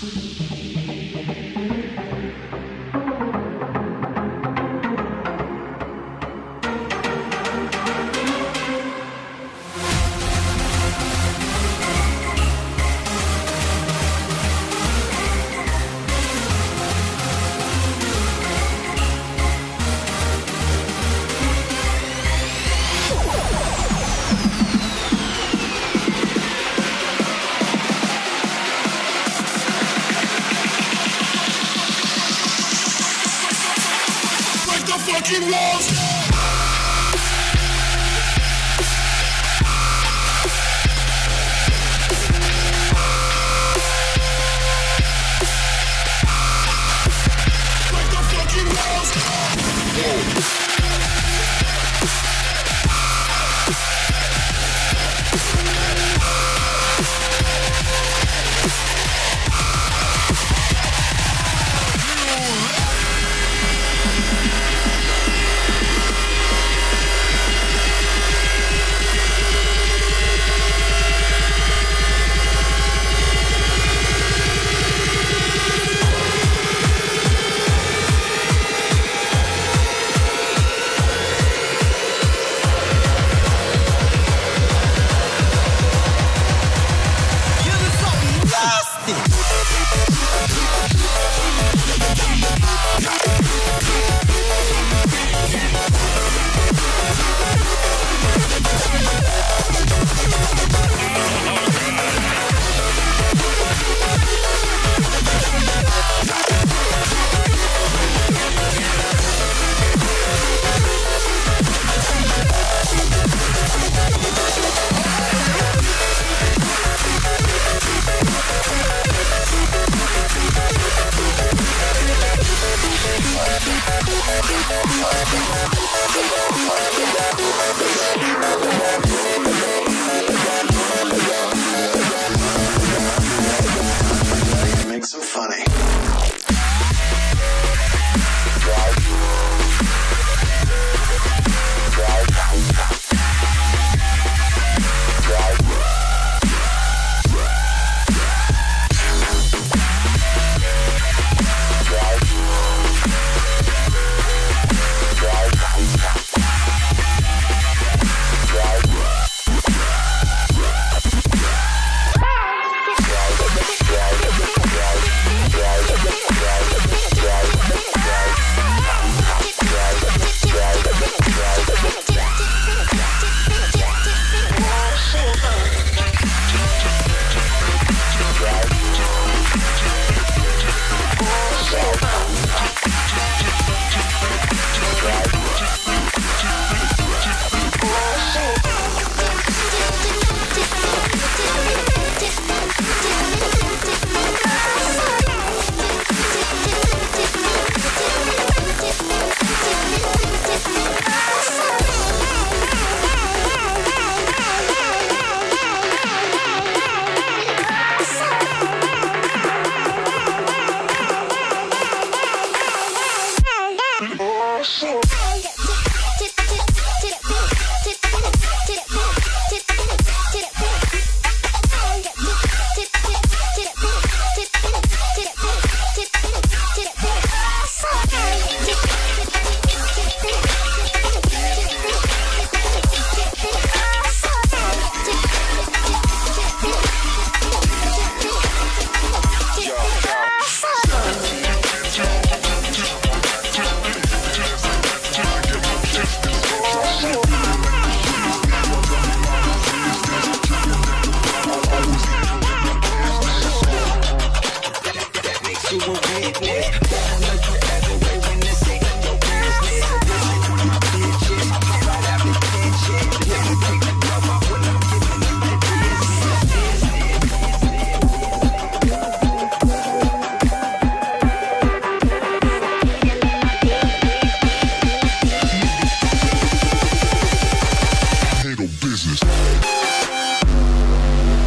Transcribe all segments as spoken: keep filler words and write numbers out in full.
fucking walls. Break the fucking walls.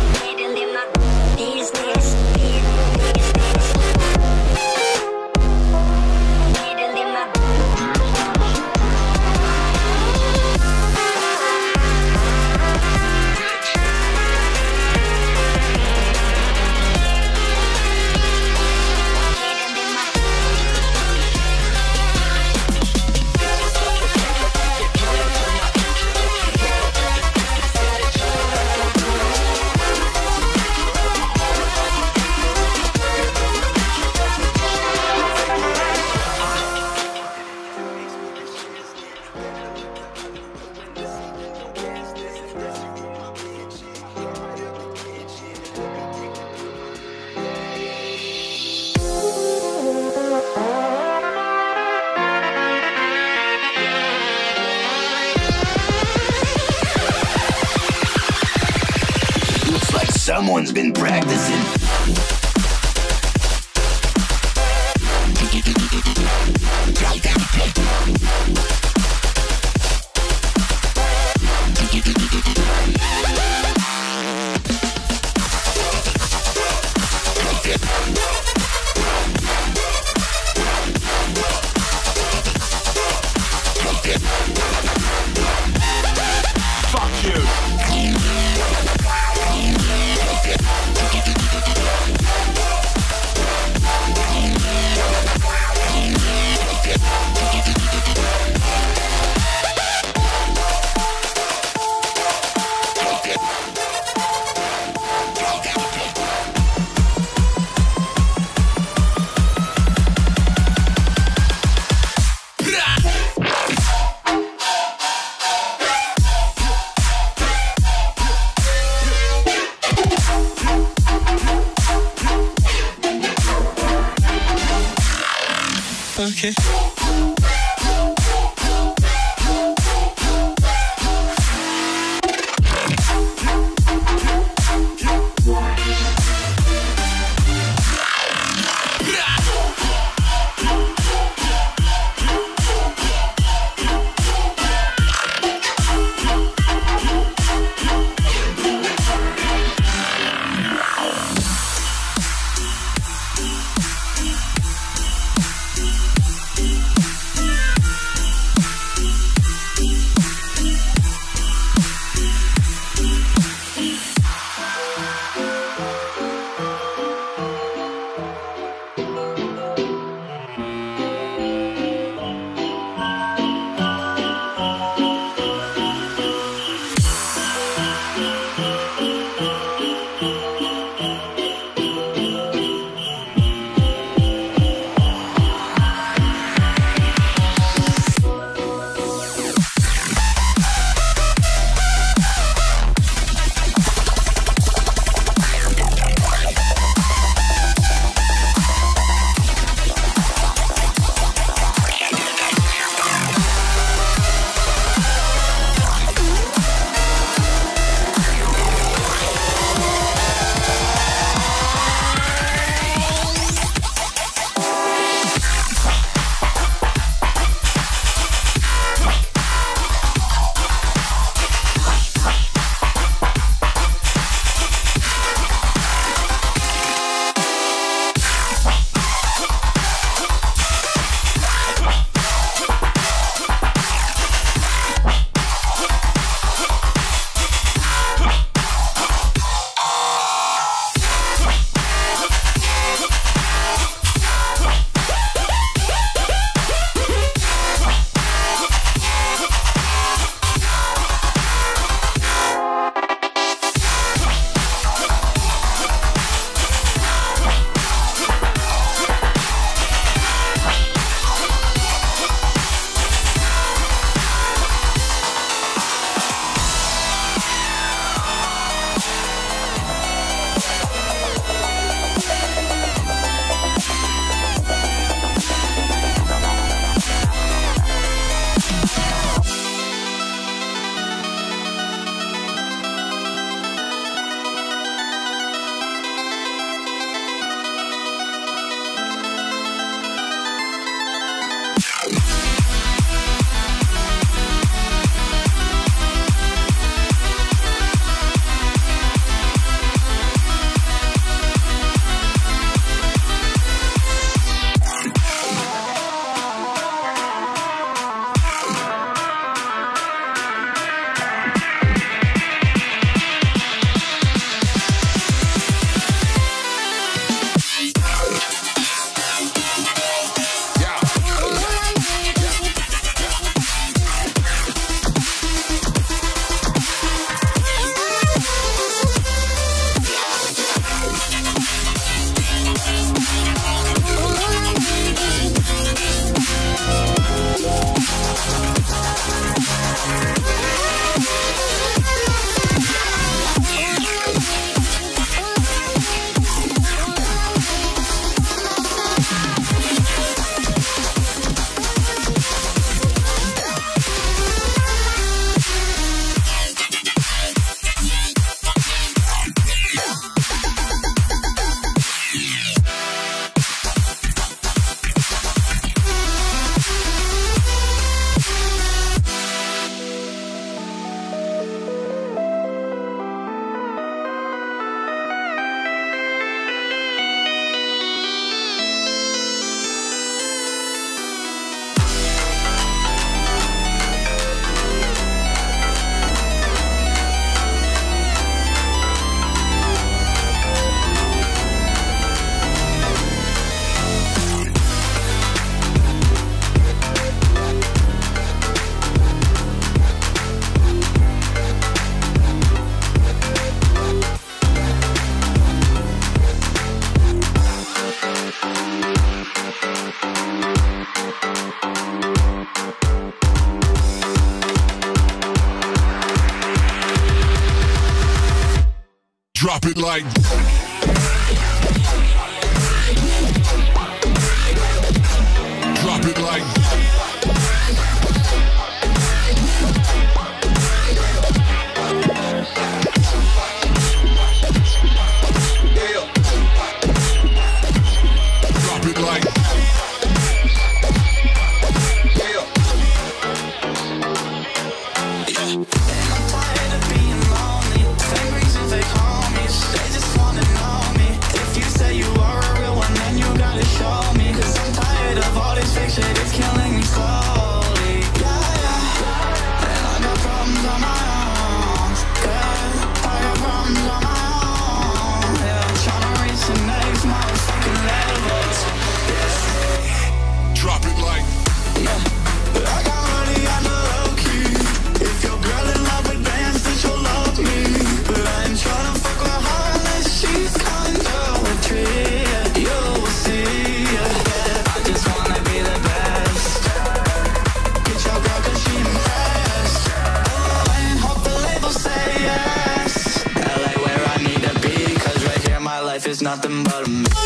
Business. been practicing. Fuck you. Okay. Drop it like. Drop it like. Drop it like. It's killing me slowly, yeah, yeah. And I got problems on my own, yeah. I got problems on my own, yeah. I'm trying to reach the next motherfucking levels, yeah. Drop it like. Yeah, but I got money on the low key. If your girl in love with dance, then she'll love me. But I ain't trying to fuck with her unless she's kinda a tree, yeah. You will see, yeah, yeah. I just wanna be the best. Get your girl 'cause she impressed. Oh, and hope the label say yes. L A where I need to be, 'cause right here my life is nothing but a mess.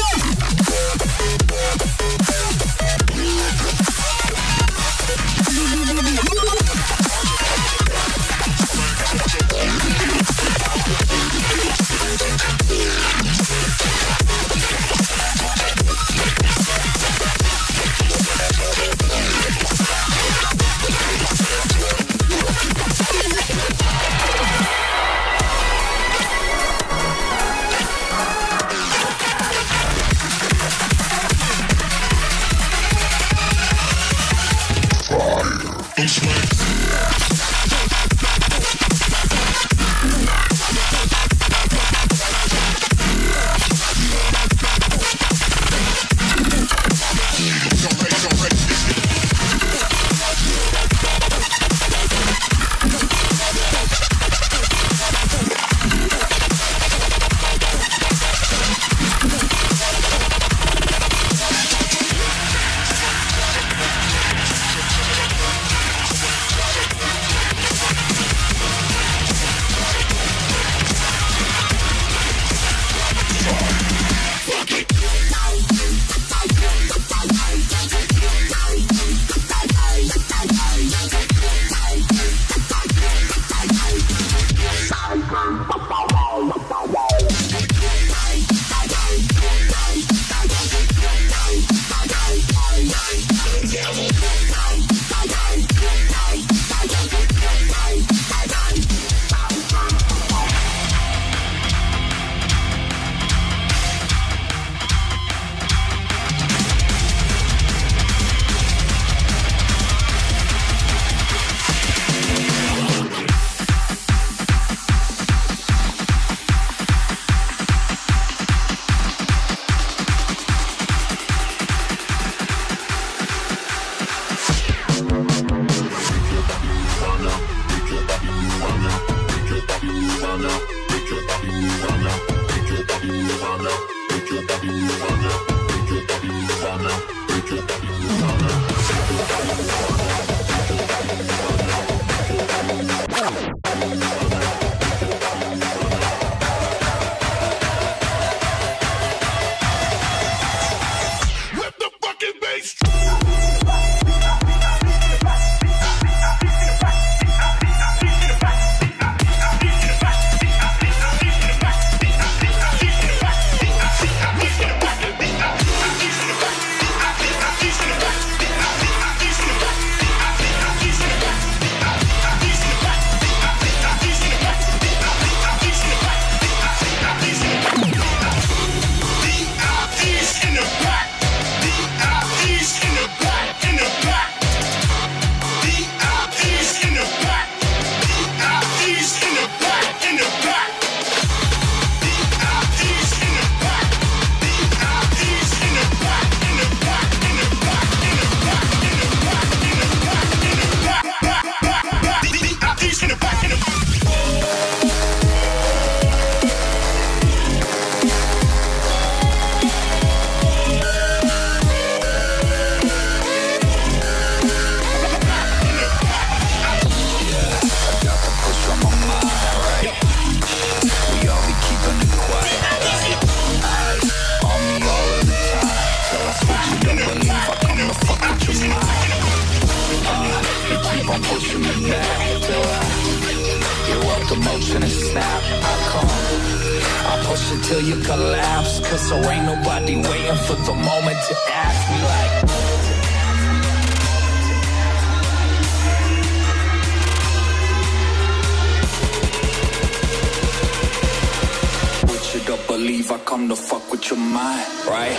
till you collapse. Cause there ain't nobody waiting for the moment to ask me like, but you don't believe I come to fuck with your mind, right?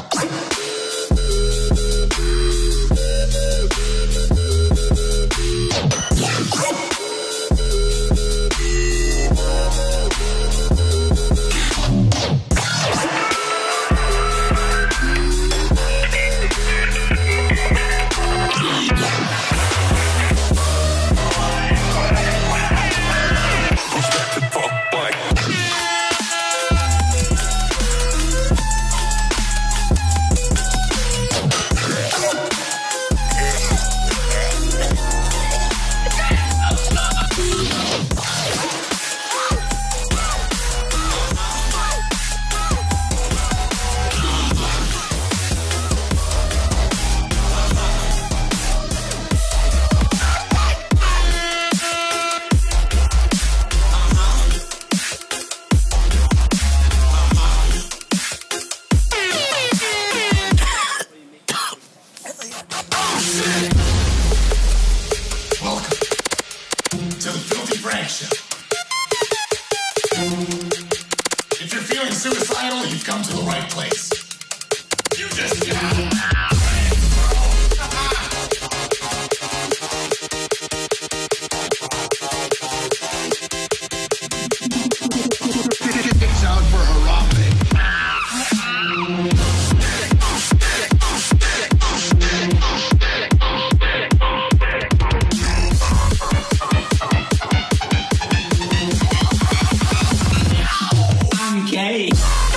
Welcome to the Filthy Frank Show. If you're feeling suicidal, you've come to the right place. You just It's out for Harambe. gay.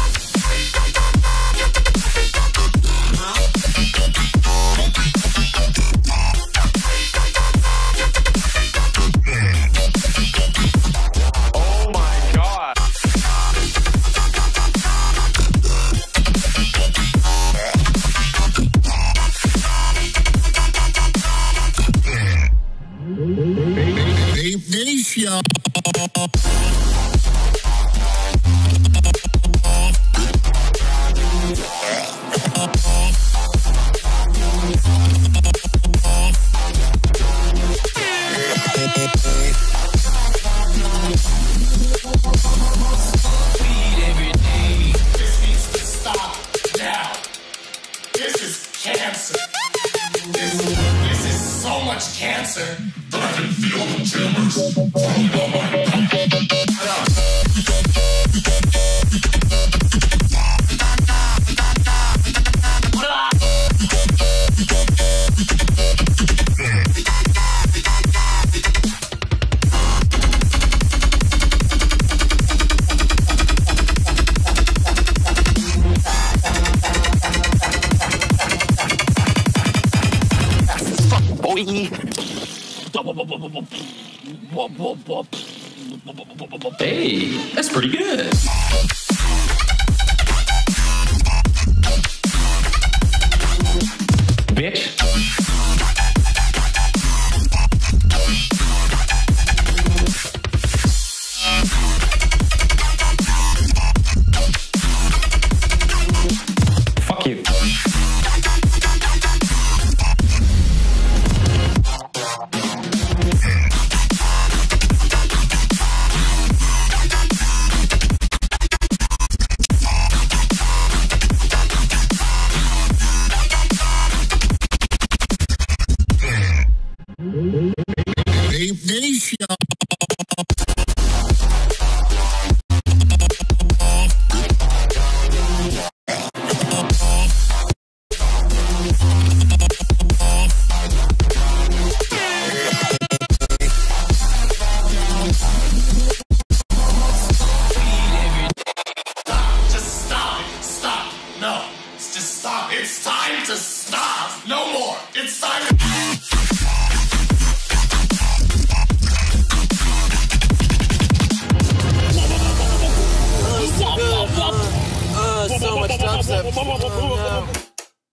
Oh my God. Babe Nation. This needs to stop now. This is cancer. This, this is so much cancer that I can feel the tumors from the Hey, that's pretty good. Bitch. Fuck you. Babe Nation. Just stop it. Stop. No. Just stop. It's time to stop. No more. It's time to... Uh, so much dubstep.